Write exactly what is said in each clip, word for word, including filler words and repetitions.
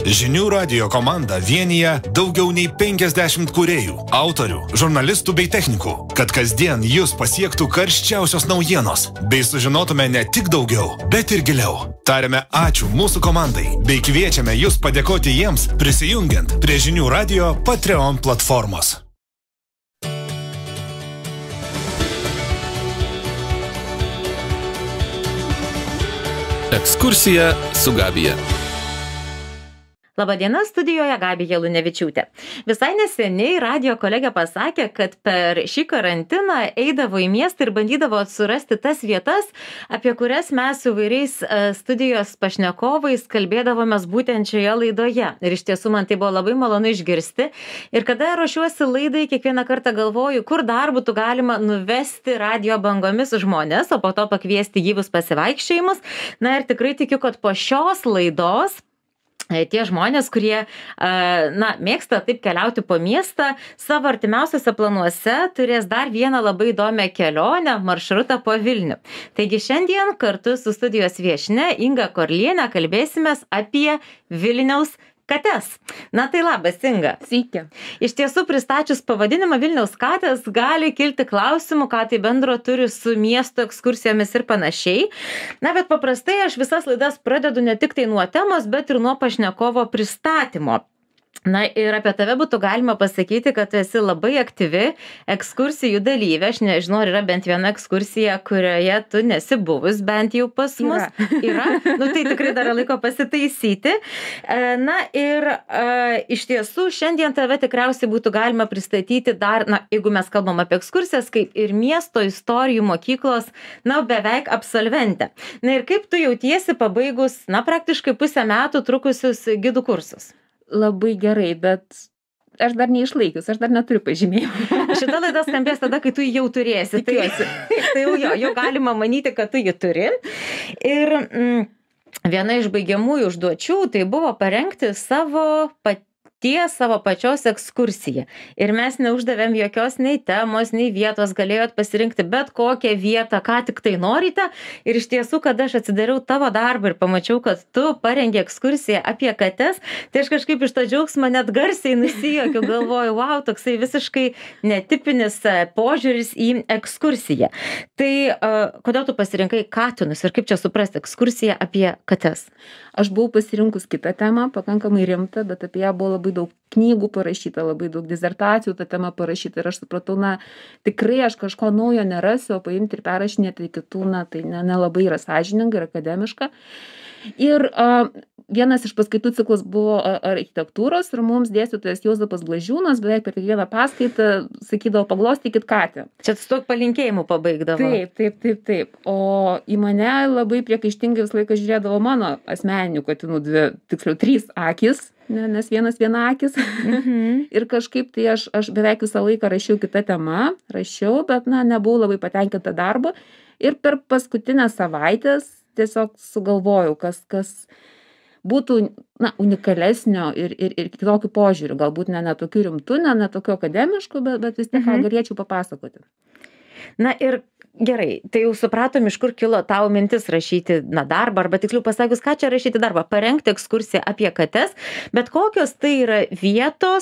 Žinių radijo komanda vienyje daugiau nei penkiasdešimt kūrėjų, autorių, žurnalistų bei technikų, kad kasdien jūs pasiektų karščiausios naujienos, bei sužinotume ne tik daugiau, bet ir giliau. Tariame ačiū mūsų komandai, bei kviečiame jūs padėkoti jiems, prisijungiant prie Žinių radijo Patreon platformos. Ekskursija su Gabija. Labadiena, studijoje Gabija Lunevičiūtė. Visai neseniai radijo kolegė pasakė, kad per šį karantiną eidavo į miestą ir bandydavo surasti tas vietas, apie kurias mes su vairiais studijos pašnekovais kalbėdavomės būtent šioje laidoje. Ir iš tiesų man tai buvo labai malonu išgirsti. Ir kada ruošiuosi laidai, kiekvieną kartą galvoju, kur dar būtų galima nuvesti radijo bangomis žmonės, o po to pakviesti gyvus pasivaikščiojimus. Na ir tikrai tikiu, kad po šios laidos tie žmonės, kurie na, mėgsta taip keliauti po miestą, savo artimiausiuose planuose turės dar vieną labai įdomią kelionę, maršrutą po Vilnių. Taigi šiandien kartu su studijos viešnia Inga Korlienė kalbėsimės apie Vilniaus kates. Na tai labas, Inga. Sveiki. Iš tiesų, pristačius pavadinimą Vilniaus katės, gali kilti klausimų, ką tai bendro turi su miesto ekskursijomis ir panašiai. Na, bet paprastai aš visas laidas pradedu ne tik tai nuo temos, bet ir nuo pašnekovo pristatymo. Na ir apie tave būtų galima pasakyti, kad tu esi labai aktyvi ekskursijų dalyvė. Aš nežinau, ar yra bent viena ekskursija, kurioje tu nesi buvus, bent jau pas mus. Yra. Yra? Nu tai tikrai dar laiko pasitaisyti. Na ir a, iš tiesų šiandien tave tikriausiai būtų galima pristatyti dar, na, jeigu mes kalbam apie ekskursijas, kaip ir miesto istorijų mokyklos, na, beveik absolventė. Na ir kaip tu jautiesi pabaigus, na, praktiškai pusę metų trukusius gidų kursus? Labai gerai, bet aš dar neišlaikius, aš dar neturiu pažymėjimų. Šita laida skambės tada, kai tu jį jau turėsi. Tai, tai jau, jo, jau galima manyti, kad tu jį turi. Ir mm, viena iš baigiamųjų užduočių tai buvo parengti savo pat ties savo pačios ekskursiją. Ir mes neuždavėm jokios nei temos, nei vietos, galėjot pasirinkti bet kokią vietą, ką tik tai norite. Ir iš tiesų, kada aš atsidariau tavo darbą ir pamačiau, kad tu parengi ekskursiją apie kates, tai aš kažkaip iš to džiaugsmo net garsiai nusijuokiu, galvoju, wow, toksai visiškai netipinis požiūris į ekskursiją. Tai uh, kodėl tu pasirinkai katinus ir kaip čia suprasti ekskursiją apie kates? Aš buvau pasirinkus kitą temą, pakankamai rimtą, bet apie ją buvo labai daug knygų parašyta, labai daug disertacijų tą temą parašyta ir aš supratau, na, tikrai aš kažko naujo nerasiu, o paimti ir perrašinėti kitų, na, tai nelabai ne yra sąžininga ir akademiška. Ir a, vienas iš paskaitų ciklas buvo architektūros ir mums dėstytojas Juozapas Blažiūnas beveik per kiekvieną paskaitą sakydavo, paglostykit katę. Čia su tokiu palinkėjimu pabaigdavo. Taip, taip, taip, taip. O į mane labai priekaištingai visą laiką žiūrėdavo mano asmeninių katinų dvi, tiksliau, trys akis, ne, nes vienas viena akis. Mhm. Ir kažkaip tai aš, aš beveik visą laiką rašiau kitą temą, rašiau, bet na, nebuvau labai patenkinta darbo. Ir per paskutinės savaitės tiesiog sugalvojau, kas, kas būtų na, unikalesnio ir, ir, ir kitokių požiūrių, galbūt ne, ne tokių rimtų, ne, ne tokių akademiškų, bet, bet vis tiek mhm. galėčiau papasakoti. Na ir gerai, tai jau supratom, iš kur kilo tau mintis rašyti na, darbą, arba tiksliau pasakius, ką čia rašyti darbą, parengti ekskursiją apie kates, bet kokios tai yra vietos,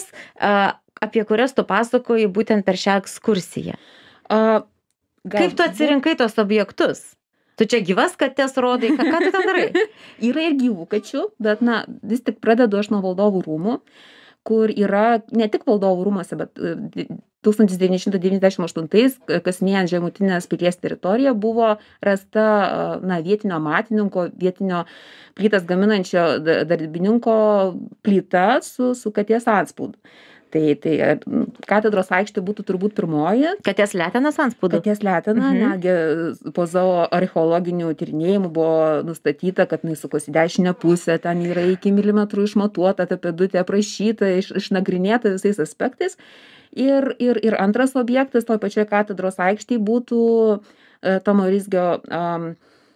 apie kurias tu pasakoji būtent per šią ekskursiją? A, Kaip tu atsirinkai tos objektus? Tu čia gyvas kates rodai, ką, ką tu ten darai? Yra ir gyvų kačių, bet na, vis tik pradedu aš nuo valdovų rūmų, kur yra ne tik valdovų rūmuose, bet tūkstantis devyni šimtai devyniasdešimt aštuntais, kasinėjant Žemutinės pilies teritoriją, buvo rasta na, vietinio matininko, vietinio plytas gaminančio darbininko plyta su, su katės antspaudu. Tai, tai katedros aikštė būtų turbūt pirmoji. Katės letenos antspaudu? Katės letena, mhm. netgi po savo archeologinių tyrinėjimų buvo nustatyta, kad jis sukosi dešinę pusę, ten yra iki milimetrų išmatuota, ta pėdutė aprašyta, iš, išnagrinėta visais aspektais. Ir, ir, ir antras objektas toj pačioje katedros aikštėje būtų e, Tomo Rizgio um,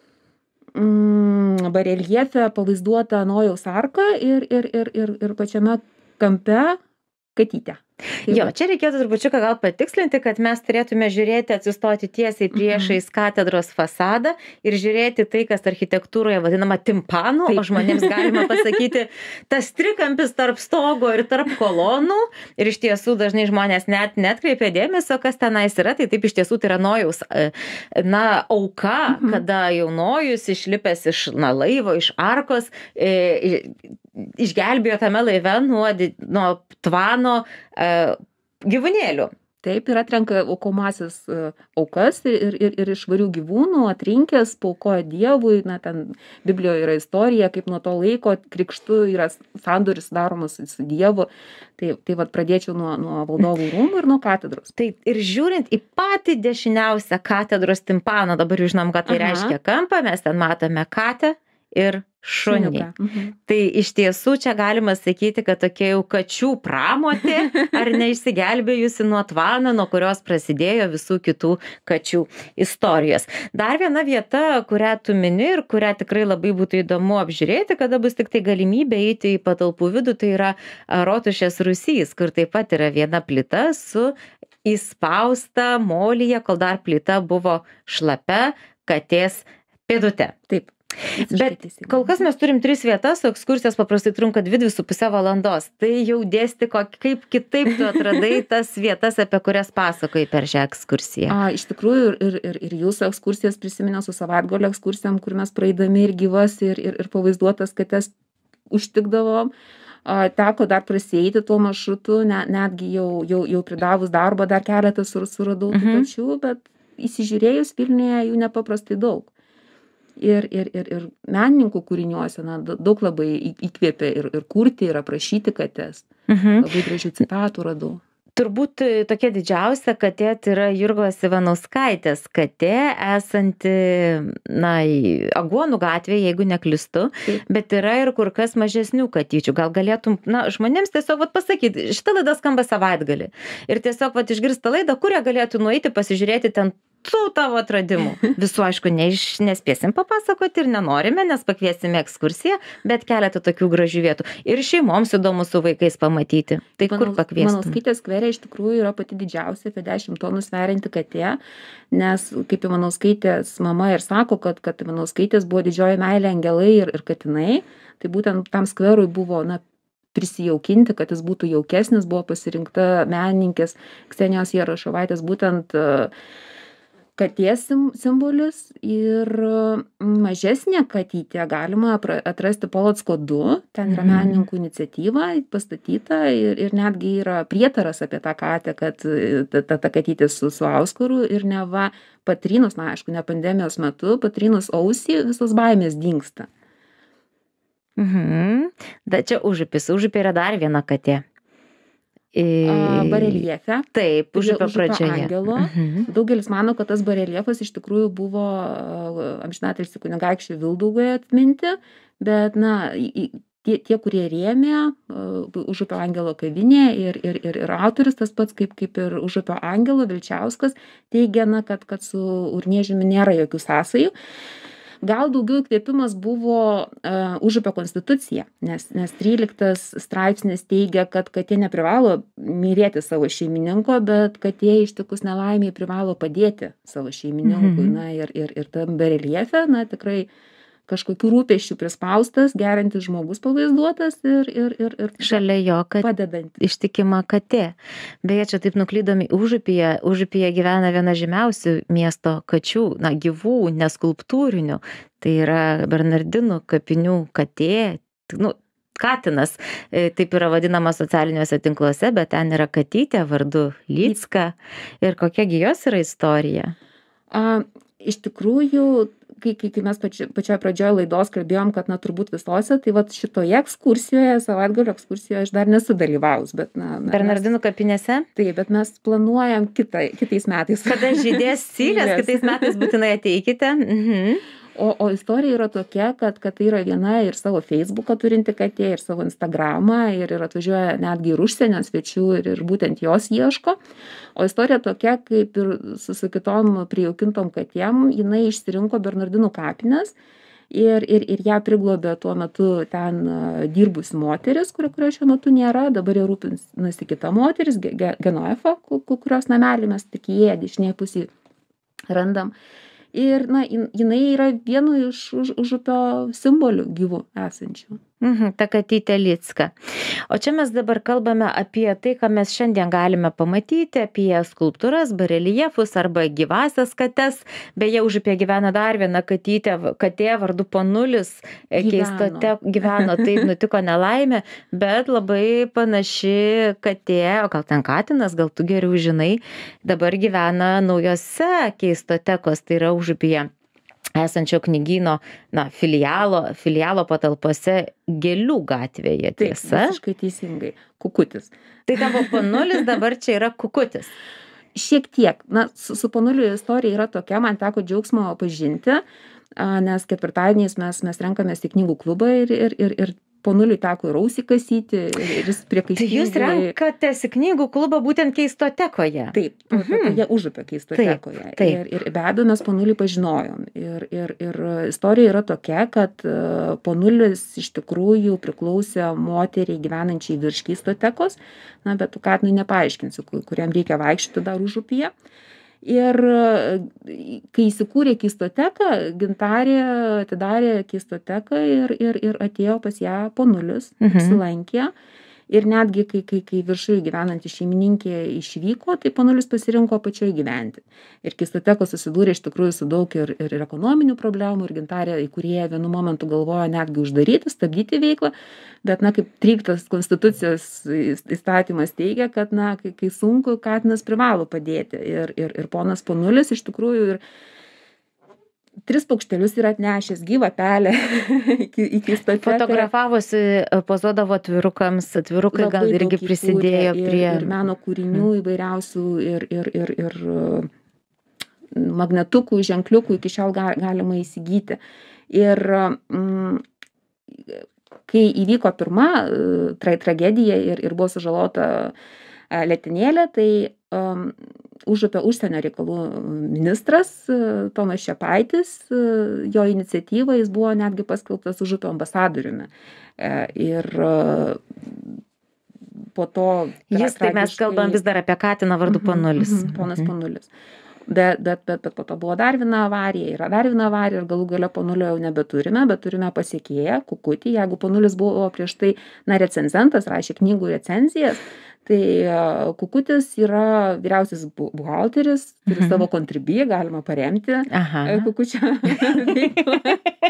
mm, bareljefe pavaizduota Nojaus arka ir, ir, ir, ir, ir pačiame kampe katytę. Jo, čia reikėtų trupučiuką gal patikslinti, kad mes turėtume žiūrėti, atsistoti tiesiai priešais Mhm. katedros fasadą ir žiūrėti tai, kas architektūroje vadinama timpanu, o Taip. žmonėms galima pasakyti tas trikampis tarp stogo ir tarp kolonų. Ir iš tiesų dažnai žmonės net netkreipia dėmesio, kas tenais yra. Tai taip iš tiesų tai yra Nojaus, e, na, auka, Mhm. kada jau Nojus išlipęs iš na, laivo, iš arkos, e, išgelbėjo tame laive nuo, di- nuo tvano e, gyvūnėlių. Taip, ir atrenka aukomasias e, aukas ir, ir, ir iš švarių gyvūnų atrinkęs, paukoja Dievui, na, ten Biblijoje yra istorija, kaip nuo to laiko krikštu yra sandoris daromas su Dievu. Tai, tai vat pradėčiau nuo, nuo valdovų rūmų ir nuo katedros. Tai ir žiūrint į patį dešiniausią katedros timpaną, dabar jau žinom, ką tai Aha. reiškia kampą, mes ten matome katę ir šunį. Šuniuką. Mhm. Tai iš tiesų čia galima sakyti, kad tokia jau kačių pramotė, ar neišsigelbėjusi nuo tvano, nuo kurios prasidėjo visų kitų kačių istorijos. Dar viena vieta, kurią tu mini ir kurią tikrai labai būtų įdomu apžiūrėti, kada bus tik tai galimybė eiti į patalpų vidų, tai yra a, Rotušės rūsys, kur taip pat yra viena plyta su įspausta molyje, kol dar plyta buvo šlapia katės pėdute. Taip. Bet kol kas mes turim tris vietas, o ekskursijos paprastai trunka dvi, dvi su pusę valandos. Tai jau dėsti, kaip kitaip tu atradai tas vietas, apie kurias pasakoji per šią ekskursiją. A, iš tikrųjų, ir, ir, ir jūsų ekskursijas prisiminiau su savaitgalio ekskursijom, kur mes praeidami ir gyvas, ir, ir, ir pavaizduotas kates užtikdavom. A, teko dar prasieiti tuo maršrutu, ne, netgi jau, jau, jau pridavus darbą dar keletą sur, suradau tų Mhm. pačių, bet įsižiūrėjus Vilniuje jų nepaprastai daug. Ir, ir, ir, ir menininkų kūriniuose na, da- daug labai į- įkvėpė ir, ir kurti, ir aprašyti kates. Mhm. Labai gražių citatų radau. Turbūt e, tokia didžiausia katė tai yra Jurgos Ivanauskaitės katė, esanti, na, į Aguonų gatvėje, jeigu neklystu, Taip. bet yra ir kur kas mažesnių katyčių. Gal galėtum, na, žmonėms tiesiog vat, pasakyti, šitą laidą skamba savaitgalį. Ir tiesiog vat, išgirsta laidą, kurią galėtų nueiti, pasižiūrėti ten tų tavo atradimų. Visų, aišku, neiš, nespėsim papasakoti ir nenorime, nes pakviesime ekskursiją, bet keletą tokių gražių vietų. Ir šeimoms įdomu su vaikais pamatyti. Tai kur Mano- pakviestum? Ivanauskaitės skvere iš tikrųjų yra pati didžiausia, apie dešimt tonų sverianti katė, nes kaip Ivanauskaitės mama ir sako, kad, kad Ivanauskaitės buvo didžioji meilė angelai ir, ir katinai, tai būtent tam skverui buvo, na, prisijaukinti, kad jis būtų jaukesnis, buvo pasirinkta menininkės Ksenijos Jarošovaitės būtent e, katės sim- simbolis ir e, mažesnė katytė galima apra- atrasti Polocko du, ten yra Mhm. menininkų iniciatyva pastatyta ir, ir netgi yra prietaras apie tą katę, kad e, ta, ta, ta katytė su, su auskaru ir neva patrynus, na aišku, ne pandemijos metu, patrynus ausį, visos baimės dingsta. Mhm. Da, čia užupis. Užupė yra dar viena katė. E, A, Bareljefe. Taip, prie užupio Užupio pradžioje. angelo. Mhm. Daugelis mano, kad tas bareljefas iš tikrųjų buvo amžinatilsį kunigaikščio Vildaugai atminti, bet, na, į- į- tie, tie kurie rėmė uh, Užupio angelo kavinė ir, ir, ir, ir autorius, tas pats kaip, kaip ir Užupio angelo Vilčiauskas, teigia, na, kad, kad su Urniežiumi nėra jokių sąsajų. Gal daugiau įkvėpimas buvo uh, Užupio konstitucija, nes, nes tryliktas straipsnis teigia, kad katė neprivalo mylėti savo šeimininko, bet katė ištikus nelaimiai privalo padėti savo šeimininkui. Mhm. Na ir, ir, ir tam bareljefe, na tikrai kažkokių rūpesčių prispaustas, gerintis žmogus pavaizduotas ir, ir, ir, ir Šalia jo, kad padedantis. ištikima katė. Beje, čia taip nuklydom į Užupyje. Užupyje gyvena viena žymiausių miesto kačių, na, gyvų, neskulptūrinių. Tai yra Bernardinų kapinių katė, nu, katinas, e, taip yra vadinama socialiniuose tinkluose, bet ten yra katytė vardu Lycka. Ir kokiagi jos yra istorija? A, iš tikrųjų, kai, kai, kai mes pači, pačioje pradžioje laidos kalbėjom, kad na turbūt visose, tai vat šitoje ekskursijoje, savaitgalio ekskursijoje aš dar nesu dalyvaus, bet na... na Bernardinų kapinėse? Mes, taip, bet mes planuojam kitą, kitais metais. Kada žydės sylės, Sylės. kitais metais būtinai ateikite. Mhm. O, o istorija yra tokia, kad, kad tai yra viena ir savo Facebooką turinti katė, ir savo Instagramą, ir, ir atvažiuoja netgi ir užsienio svečių, ir, ir būtent jos ieško. O istorija tokia, kaip ir su, su kitom prijaukintom katėm, jinai išsirinko Bernardinų kapines Ir, ir, ir ją priglobė tuo metu ten dirbusi moteris, kurio, kurio šiuo metu nėra, dabar jau rūpinasi kita moteris, Genoefa, kurios namelį mes tik įėję dešinėje pusėje randam. Ir, na, jinai yra vienu iš už, užupio simbolių gyvų esančių. Mhm, ta katytė Licka. O čia mes dabar kalbame apie tai, ką mes šiandien galime pamatyti, apie skulptūras, bareljefus arba gyvasias kates. Beje, užupė gyvena dar viena katytė, katė vardu Ponulis, keistote gyveno, taip nutiko nelaimė, bet labai panaši katė, o gal ten katinas, gal tu geriau žinai, dabar gyvena naujose keistotekos, tai yra užupyje esančio knygyno, na, filialo, filialo patalpose Gėlių gatvėje, tiesa? Taip, visiškai teisingai. Kukutis. Tai tavo Ponulis dabar čia yra Kukutis. Šiek tiek. Na, su, su Ponuliu istorija yra tokia, man teko džiaugsmo pažinti, nes ketvirtadieniais mes, mes renkamės į knygų klubą ir, ir, ir, ir Ponuliui teko ir ausį kasyti, ir jis priekaištingai... Tai jūs renkatės į knygų klubą būtent keistotekoje? Taip, mhm. Jie užupė keistotekoje. Taip, taip. Ir, ir be abejo mes Ponulį pažinojom. Ir, ir, ir istorija yra tokia, kad Ponulis iš tikrųjų priklausė moteriai gyvenančiai virš keistotekos, na, bet katinui nepaaiškinsiu, kuriam reikia vaikščioti dar užupyje. Ir kai įsikūrė keistoteka, Gintarė atidarė keistoteką ir, ir, ir atėjo pas ją Ponulis, mhm. apsilankė. Ir netgi, kai, kai, kai viršuje gyvenanti šeimininkė išvyko, tai Ponulis pasirinko pačioje gyventi. Ir keistoteka susidūrė iš tikrųjų su daug ir, ir, ir ekonominių problemų, ir Gintarė įkūrėja vienu momentu galvojo netgi uždaryti, stabdyti veiklą, bet, na, kaip tryliktas konstitucijos įstatymas teigia, kad, na, kai, kai sunku, katinas privalo padėti. Ir, ir, ir ponas Ponulis iš tikrųjų ir tris paukštelius yra atnešęs, gyvą pelę iki, iki stoteką. Fotografavosi, pozuodavo atvirukams, atvirukai labai gal irgi prisidėjo ir, prie... Ir meno kūrinių įvairiausių, ir, ir, ir, ir magnetukų, ženkliukų iki šiol ga, galima įsigyti. Ir mm, kai įvyko pirma tra, tragedija ir, ir buvo sužalota letenėlė, tai um, užupio užsienio reikalų ministras Tomas Čepaitis, jo iniciatyva, jis buvo netgi paskelbtas užupio ambasadoriumi. Ir po to... Jis, tai mes kalbam vis dar apie katiną vardu Ponulis. Mhm, ponas Ponulis. Bet, bet, bet, bet po to buvo dar viena avarija, yra dar viena avarija ir galų gale Ponulio jau nebeturime, bet turime pasiekėją, Kukutį. Jeigu Ponulis buvo prieš tai, na, recenzentas, rašė knygų recenzijas, tai Kukutis yra vyriausias buhalteris, turi savo kontribiją, galima paremti Kukučio veiklą.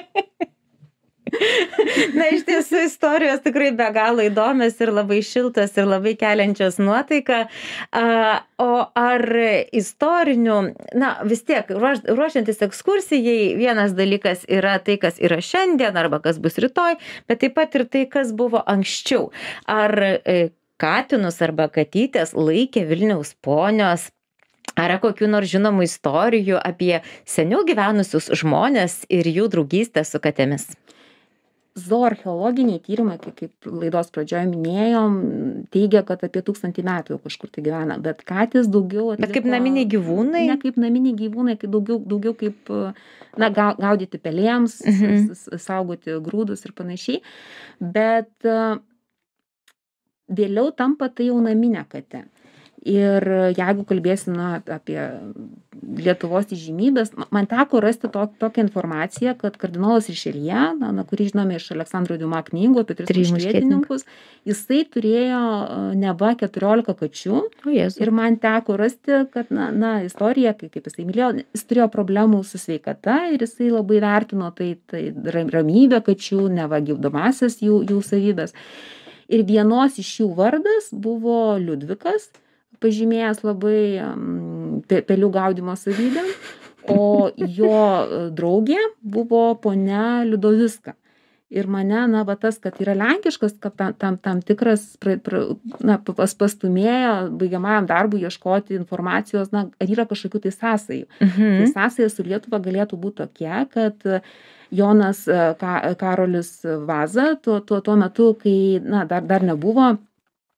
Na, iš tiesų istorijos tikrai be galo įdomios ir labai šiltos ir labai keliančios nuotaiką. O ar istorinių, na, vis tiek, ruoš, ruošiantis ekskursijai, vienas dalykas yra tai, kas yra šiandien arba kas bus rytoj, bet taip pat ir tai, kas buvo anksčiau. Ar katinus arba katytės laikė Vilniaus ponios? Ar kokių nors žinomų istorijų apie seniau gyvenusius žmones ir jų draugystę su katėmis? Zooarcheologiniai tyrimai, kaip, kaip laidos pradžioje minėjom, teigia, kad apie tūkstantį metų jau kažkur tai gyvena, bet katės daugiau atliko... Bet kaip naminiai gyvūnai? Ne kaip naminiai gyvūnai, kaip daugiau, daugiau kaip, na, gaudyti pelėms, mhm. saugoti grūdus ir panašiai, bet vėliau tampa tai jau naminė katė. Ir jeigu kalbėsim, na, apie Lietuvos įžymybės, man teko rasti to, tokią informaciją, kad kardinolas Rišeljė, na, na, kurį žinome iš Aleksandro Diuma knygų apie tris muškietininkus, jisai turėjo neva keturiolika kačių. O, ir man teko rasti, kad, na, na istorija, kaip, kaip jisai mylėjo, jis turėjo problemų su sveikata ir jisai labai vertino tai, tai ramybę kačių, neva gyvdomasias jų, jų savybės. Ir vienos iš jų vardas buvo Liudvikas, pažymėjęs labai pelių gaudymo savybėm, o jo draugė buvo ponia Liudoviska. Ir mane, na, va tas, kad yra lenkiškas, kad tam, tam, tam tikras, pra, pra, na, pas, pastumėjo baigiamajam darbui ieškoti informacijos, na, ar yra kažkokių tai sąsajų. Mhm. Tai sąsaja su Lietuva galėtų būti tokia, kad Jonas Ka, Karolis Vaza tuo, tuo, tuo metu, kai, na, dar, dar nebuvo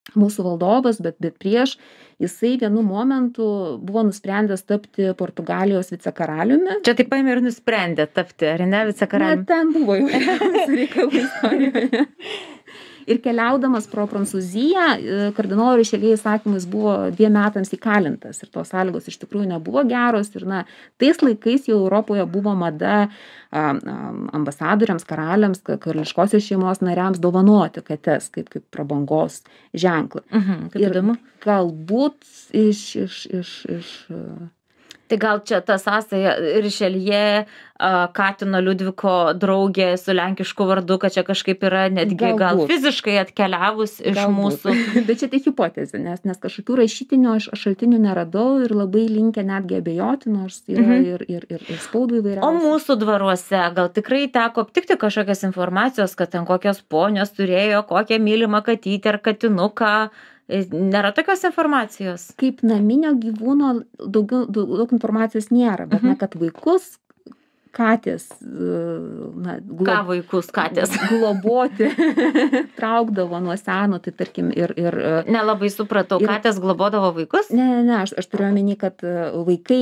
mūsų valdovas, bet, bet prieš jisai vienu momentu buvo nusprendęs tapti Portugalijos vicekaraliumi. Čia taip paėmė ir nusprendė tapti, ar ne, vicekaraliumi? Na, ten buvo jau visų reikalų istorijoje. Ir keliaudamas pro Prancūziją, kardinolo Rišeljė įsakymais buvo dviem metams įkalintas. Ir tos sąlygos iš tikrųjų nebuvo geros. Ir na, tais laikais jau Europoje buvo mada a, a, ambasadoriams, karaliams, karališkosios šeimos nariams dovanoti kates kaip, kaip prabangos ženklą. Mhm, kaip įdomu. Ir galbūt iš... iš, iš, iš Tai gal čia ta sąsaja Rišeljė, Katino Liudviko draugė su lenkišku vardu, kad čia kažkaip yra netgi Galbūt. gal fiziškai atkeliavus iš Galbūt. mūsų. Bet čia tai hipotezė, nes, nes kažkokių rašytinių aš šaltinių neradau ir labai linkę netgi abejoti, nors yra mhm. ir, ir, ir, ir spaudų įvairiausių. O mūsų dvaruose gal tikrai teko aptikti kažkokios informacijos, kad ten kokios ponios turėjo kokią mylimą katytę ar katinuką? Nėra tokios informacijos? Kaip naminio gyvūno daug, daug, daug informacijos nėra, bet mhm. na, kad vaikus katės, na, glob... ką vaikus katės globoti traukdavo nuo seno, tai tarkim ir... ir Nelabai supratau, ir... katės globodavo vaikus? Ne, ne, ne, aš, aš turiu omeny, kad vaikai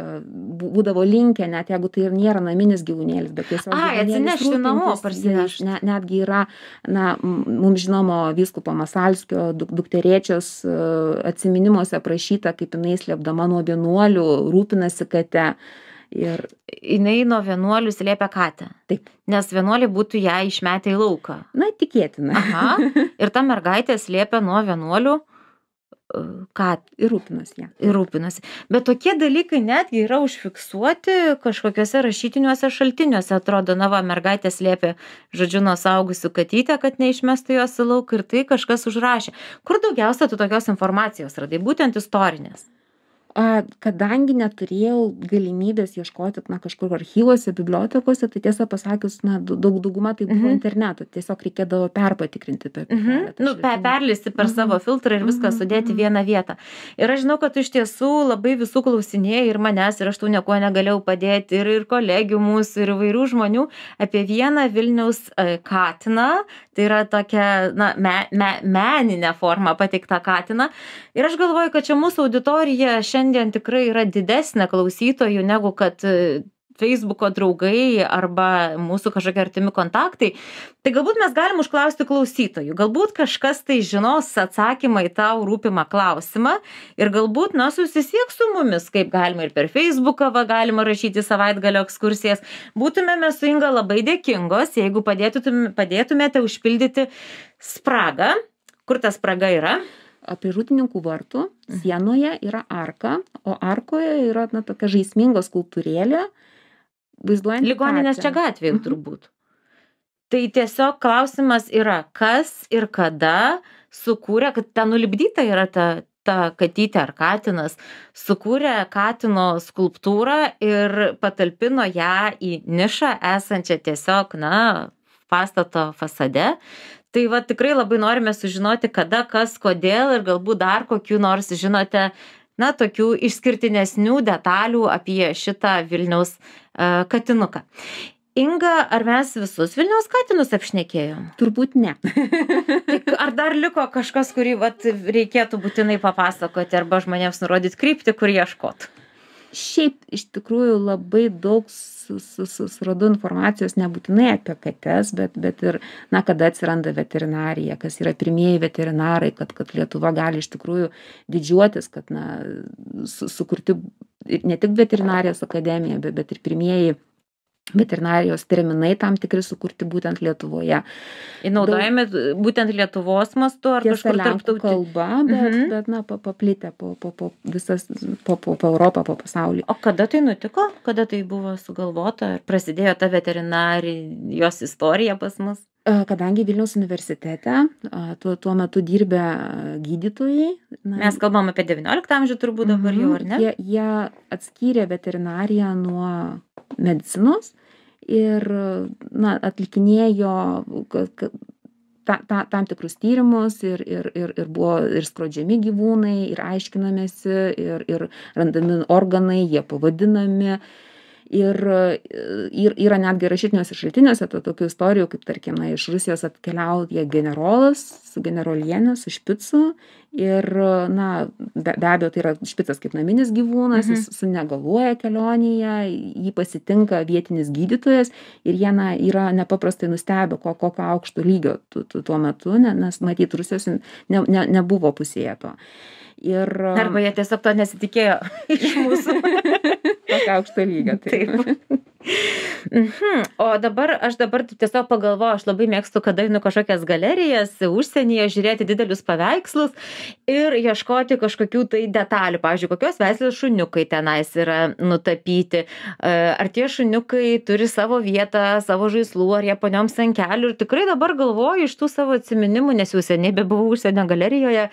būdavo linkę, net jeigu tai ir nėra naminis gyvūnėlis, bet tiesiog... Ai, atsinešti namo, parsinešti. Ne, netgi yra, na, mums žinomo vyskupo Masalskio dukterėčios atsiminimuose aprašyta, kaip jinai slėpdama nuo vienuolių rūpinasi kate. Ir jinai nuo vienuolių slėpė katę. Taip. Nes vienuoliai būtų ją išmetę į lauką. Na, tikėtina. Aha. Ir ta mergaitė slėpė nuo vienuolių katę. Ir rūpinosi ją. Ir rūpinosi. Bet tokie dalykai netgi yra užfiksuoti kažkokiuose rašytiniuose šaltiniuose. Atrodo, na va, mergaitė slėpė, žodžiu, nuo saugusių katytę, kad neišmestų jos į lauką, ir tai kažkas užrašė. Kur daugiausia tu tokios informacijos radai? Būtent istorinės. A, kadangi neturėjau galimybės ieškoti na, kažkur archyvuose, bibliotekose, tai tiesą pasakius, na, daug dauguma tai buvo mm-hmm. internetu, tiesiog reikėdavo perpatikrinti. Per mm-hmm. Nu, per, perlisti per mm-hmm. savo filtrą ir viską mm-hmm. sudėti vieną vietą. Ir aš žinau, kad iš tiesų labai visų klausinėjai ir manęs, ir aš tų nieko negalėjau padėti, ir, ir kolegių mūsų, ir įvairių žmonių apie vieną Vilniaus e, katiną, tai yra tokia, na, me, me, meninė forma pateikta katiną. Ir aš galvoju, kad čia mūsų auditorija šiandien tikrai yra didesnė klausytojų negu kad Facebooko draugai arba mūsų kažkokie artimi kontaktai. Tai galbūt mes galim užklausti klausytojų. Galbūt kažkas tai žinos atsakymą į tau rūpimą klausimą ir galbūt, na, susisiek su mumis, kaip galima ir per Facebooką, va, galima rašyti savaitgalio ekskursijas. Būtumėme su Inga labai dėkingos, jeigu padėtumėte, padėtumėte užpildyti spragą. Kur ta spraga yra? Apie Rūtininkų vartų sienoje yra arka, o arkoje yra na, tokia žaisminga skulptūrėlė, vaizduojant ligoninės čia gatvėje turbūt. Tai tiesiog klausimas yra, kas ir kada sukūrė, kad ten nulipdyta yra ta, ta katytė ar katinas, sukūrė katino skulptūrą ir patalpino ją į nišą esančią tiesiog, na, pastato fasade. Tai va tikrai labai norime sužinoti, kada, kas, kodėl ir galbūt dar kokių nors žinote, na, tokių išskirtinesnių detalių apie šitą Vilniaus uh, katinuką. Inga, ar mes visus Vilniaus katinus apšnekėjom? Turbūt ne. Tai ar dar liko kažkas, kurį vat, reikėtų būtinai papasakoti arba žmonėms nurodyti kryptį, kur ieškoti? Šiaip iš tikrųjų labai daug suradau informacijos nebūtinai apie kates, bet, bet ir, na, kada atsiranda veterinarija, kas yra pirmieji veterinarai, kad, kad Lietuva gali iš tikrųjų didžiuotis, kad, na, su, sukurti ne tik veterinarijos akademija, bet, bet ir pirmieji veterinarijos terminai tam tikri sukurti būtent Lietuvoje. Naudojame Daug... būtent Lietuvos mastu ar kažkur tarptautinė kalba, bet, mhm. bet na, paplitę po, po, po visas, po, po, po Europą, po pasaulį. O kada tai nutiko? Kada tai buvo sugalvota? Ar prasidėjo ta veterinarijos istorija pas mus? Kadangi Vilniaus universitete tuo, tuo metu dirbę gydytojai. Na, mes kalbam apie devynioliktą amžių turbūt dabar jau, ar ne? Jie, jie atskyrė veterinariją nuo medicinos ir na, atlikinėjo ta, ta, tam tikrus tyrimus ir, ir, ir, ir buvo ir skrodžiami gyvūnai, ir aiškinamėsi, ir, ir randami organai, jie pavadinami. Ir, ir yra netgi rašytiniuose šaltiniuose to tokių istorijų, kaip tarkim, na, iš Rusijos atkeliauja generolas su generolienė, su špicu. Ir, na, be, be abejo, tai yra špicas kaip naminis gyvūnas, mhm. jis sunegaluoja kelionėje, jį pasitinka vietinis gydytojas ir jie, na, yra nepaprastai nustebę, ko, kokio aukšto lygio tu, tu, tuo metu, nes matyt, Rusijos ne, ne, nebuvo pusėje to. Ir, arba jie tiesiog to nesitikėjo iš mūsų. Tokio aukšto lygio. Taip. taip. Mhm. O dabar, aš dabar tiesiog pagalvoju, aš labai mėgstu, kada einu kažkokias galerijas užsienyje, žiūrėti didelius paveikslus ir ieškoti kažkokių tai detalių. Pavyzdžiui, kokios veislės šuniukai tenais yra nutapyti. Ar tie šuniukai turi savo vietą, savo žaislų, ar jie ponioms ant kelių. Ir tikrai dabar galvoju iš tų savo atsiminimų, nes jau seniai bebuvau užsienio galerijoje,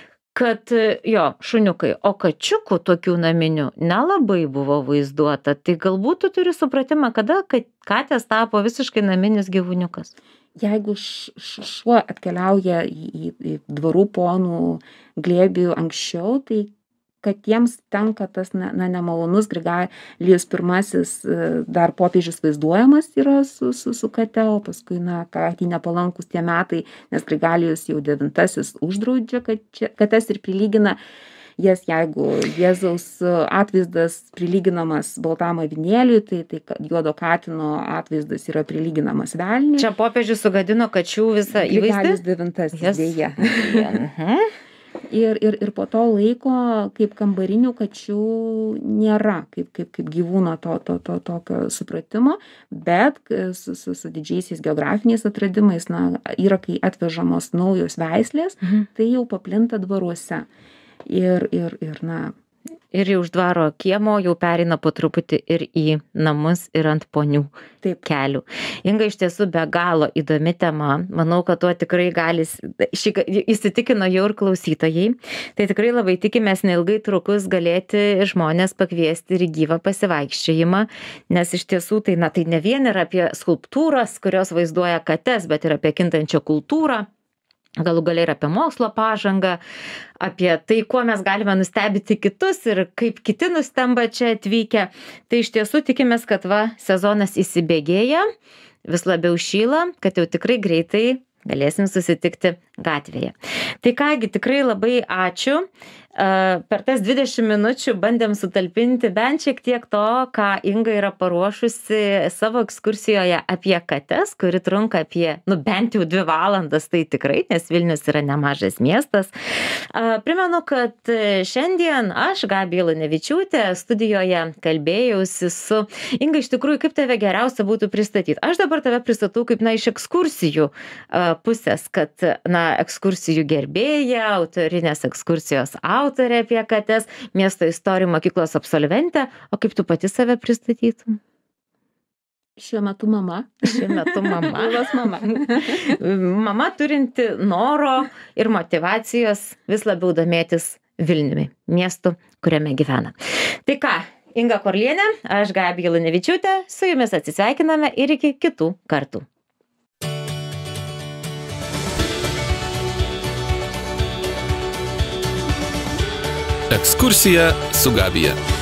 kad jo, šuniukai, o kačiukų tokių naminių nelabai buvo vaizduota. Tai galbūt tu turi supratimą, kada katės tapo visiškai naminis gyvūniukas. Jeigu šuo atkeliauja į, į, į dvarų ponų glėbį anksčiau, tai kad jiems tenka tas na, na, nemalonus Grigalijus pirmasis dar popiežius vaizduojamas yra su, su, su kate, o paskui, na, katei nepalankus tie metai, nes Grigalijus jau devintasis uždraudžia kates ir prilygina jas, jeigu Jėzaus atvaizdas prilyginamas baltam avinėliui, tai, tai juodo katino atvaizdas yra prilyginamas velniui. Čia popiežius sugadino kačių visą įvaizdį? Grigalijus devintasis, yes. Dėja. Mhm. Ir, ir, ir po to laiko, kaip kambarinių kačių nėra, kaip, kaip, kaip gyvūno to, to, to, tokio supratimo, bet su, su, su didžiaisiais geografiniais atradimais, na, yra, kai atvežamos naujos veislės, mhm. tai jau paplinta dvaruose. Ir, ir, ir, na, ir jau už dvaro kiemo jau pereina po truputį ir į namus ir ant ponių Taip. Kelių. Inga, iš tiesų be galo įdomi tema. Manau, kad tuo tikrai gali, šį, įsitikino jau ir klausytojai. Tai tikrai labai tikimės neilgai trukus galėti žmonės pakviesti ir gyvą pasivaikščiojimą, nes iš tiesų tai, na, tai ne vien yra apie skulptūras, kurios vaizduoja kates, bet ir apie kintančią kultūrą. Galų galiai ir apie mokslo pažangą, apie tai, kuo mes galime nustebinti kitus ir kaip kiti nustemba čia atvykę. Tai iš tiesų tikimės, kad va, sezonas įsibėgėja, vis labiau šyla, kad jau tikrai greitai galėsim susitikti gatvėje. Tai kągi, tikrai labai ačiū. Per tas dvidešimt minučių bandėm sutalpinti bent šiek tiek to, ką Inga yra paruošusi savo ekskursijoje apie kates, kuri trunka apie, nu, bent jau dvi valandas, tai tikrai, nes Vilnius yra nemažas miestas. Primenu, kad šiandien aš, Gabija Lunevičiūtė, studijoje kalbėjausi su Inga. Iš tikrųjų, kaip tave geriausia būtų pristatyti? Aš dabar tave pristatau kaip, na, iš ekskursijų pusės, kad, na, ekskursijų gerbėja, autorinės ekskursijos autorė apie kates, miesto istorijų mokyklos absolventė. O kaip tu pati save pristatytum? Šiuo metu mama. Šiuo metu mama. Vilas mama. Mama turinti noro ir motyvacijos vis labiau domėtis Vilniumi, miestu, kuriame gyvena. Tai ką, Inga Korlienė, aš Gabija Lunevičiūtė, su jumis atsisveikiname ir iki kitų kartų. Ekskursija su Gabija.